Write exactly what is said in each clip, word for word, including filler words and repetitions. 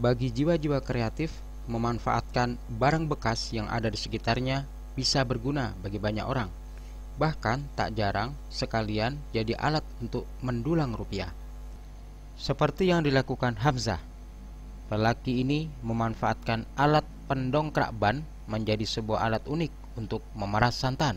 Bagi jiwa-jiwa kreatif, memanfaatkan barang bekas yang ada di sekitarnya bisa berguna bagi banyak orang. Bahkan tak jarang sekalian jadi alat untuk mendulang rupiah. Seperti yang dilakukan Hamzah. Lelaki ini memanfaatkan alat pendongkrak ban menjadi sebuah alat unik untuk memeras santan.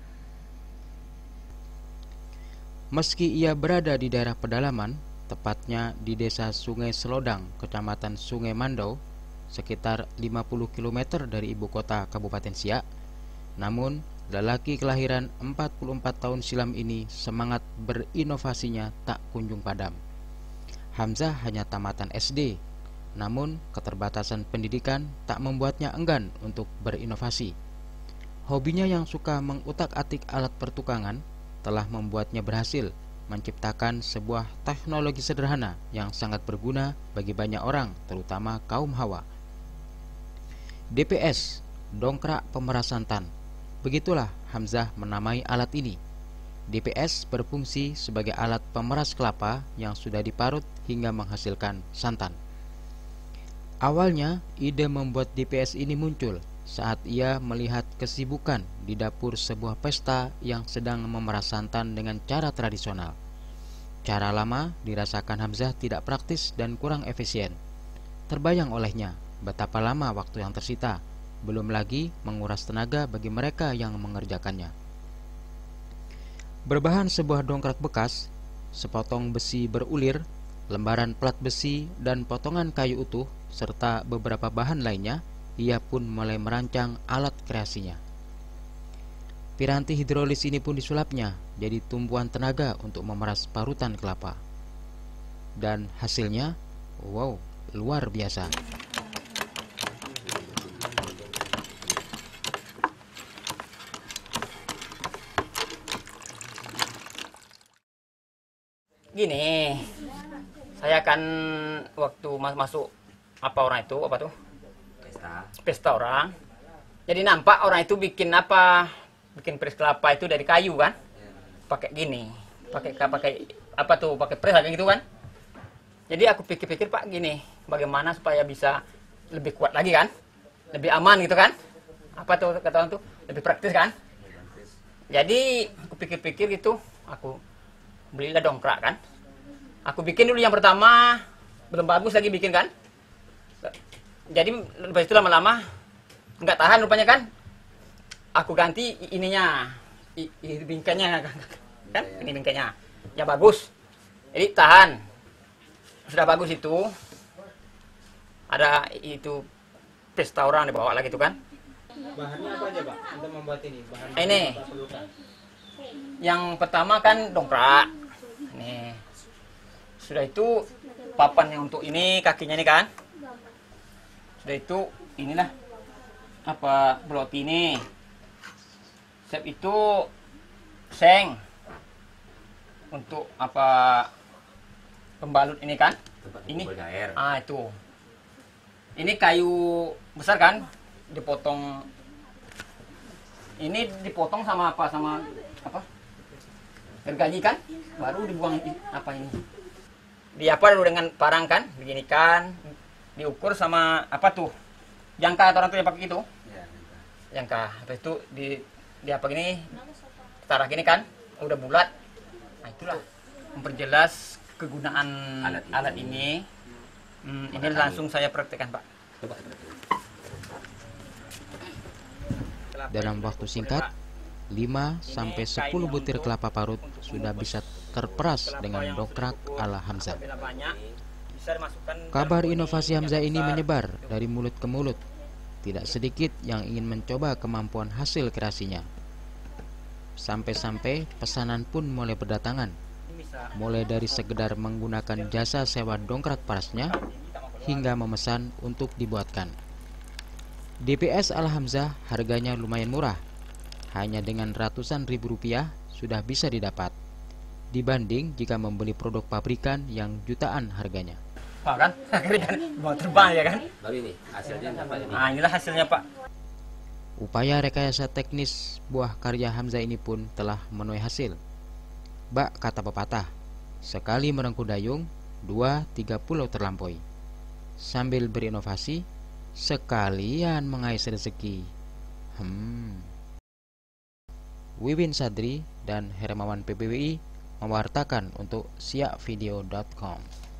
Meski ia berada di daerah pedalaman, tepatnya di desa Sungai Selodang, kecamatan Sungai Mandau, sekitar lima puluh kilometer dari ibu kota Kabupaten Siak, namun lelaki kelahiran empat puluh empat tahun silam ini semangat berinovasinya tak kunjung padam. Hamzah hanya tamatan S D, namun keterbatasan pendidikan tak membuatnya enggan untuk berinovasi. Hobinya yang suka mengutak-atik alat pertukangan telah membuatnya berhasil menciptakan sebuah teknologi sederhana yang sangat berguna bagi banyak orang, terutama kaum hawa. D P S, dongkrak pemeras santan. Begitulah Hamzah menamai alat ini. D P S berfungsi sebagai alat pemeras kelapa yang sudah diparut hingga menghasilkan santan. Awalnya, ide membuat D P S ini muncul saat ia melihat kesibukan di dapur sebuah pesta yang sedang memeras santan dengan cara tradisional. Cara lama dirasakan Hamzah tidak praktis dan kurang efisien. Terbayang olehnya betapa lama waktu yang tersita, belum lagi menguras tenaga bagi mereka yang mengerjakannya. Berbahan sebuah dongkrak bekas, sepotong besi berulir, lembaran plat besi, dan potongan kayu utuh, serta beberapa bahan lainnya, ia pun mulai merancang alat kreasinya. Piranti hidrolis ini pun disulapnya jadi tumpuan tenaga untuk memeras parutan kelapa. Dan hasilnya, wow, luar biasa. Gini, saya kan waktu mas masuk apa orang itu apa tuh pesta pesta orang, jadi nampak orang itu bikin apa bikin pres kelapa itu dari kayu kan, pakai gini, pakai pakai apa tuh pakai pres kayak gitu kan. Jadi aku pikir-pikir Pak gini, bagaimana supaya bisa lebih kuat lagi kan, lebih aman gitu kan, apa tuh kata orang tuh lebih praktis kan. Jadi aku pikir-pikir gitu, aku belilah dongkrak kan. Aku bikin dulu yang pertama, belum bagus lagi bikin kan. Jadi lepas itu lama-lama nggak tahan rupanya kan. Aku ganti ininya, i, i, bingkainya kan, ini bingkainya, yang bagus. Jadi tahan. Sudah bagus itu, ada itu pesta orang dibawa lagi itu kan. Bahannya apa aja Pak untuk membuat ini? Bahan ini, yang pertama kan dongkrak. Nih, sudah itu papan yang untuk ini kakinya ini kan. Sudah itu inilah apa beloti ini. Sep itu seng untuk apa pembalut ini kan. Ini ah itu. Ini kayu besar kan, dipotong. Ini dipotong sama apa sama apa? Gergaji kan, baru dibuang apa ini. Di apa dulu dengan parang kan, begini kan, diukur sama apa tuh? Jangka orang tuh yang pakai itu. Jangka. Habis itu di di apa gini? Taruh gini kan, udah bulat. Nah, itulah memperjelas kegunaan alat, alat ini. Hmm, ini langsung saya praktekkan, Pak. Coba. Dalam waktu singkat, lima sampai sepuluh butir kelapa parut sudah bisa terperas dengan dongkrak ala Hamzah. Kabar inovasi Hamzah ini menyebar dari mulut ke mulut. Tidak sedikit yang ingin mencoba kemampuan hasil kreasinya. Sampai-sampai pesanan pun mulai berdatangan. Mulai dari sekedar menggunakan jasa sewa dongkrak parasnya hingga memesan untuk dibuatkan. D P S ala Hamzah harganya lumayan murah. Hanya dengan ratusan ribu rupiah sudah bisa didapat, dibanding jika membeli produk pabrikan yang jutaan harganya. Pak kan, akhirnya kan mau terbang ya kan. Baru ini hasilnya apa ini? Nah inilah hasilnya Pak. Upaya rekayasa teknis buah karya Hamzah ini pun telah menuai hasil. Bak kata pepatah, sekali merengkuh dayung, dua tiga pulau terlampaui. sambil berinovasi sekalian mengais rezeki. Hmm. Wiwin Sadri dan Hermawan P B W I mewartakan untuk siak video dot com.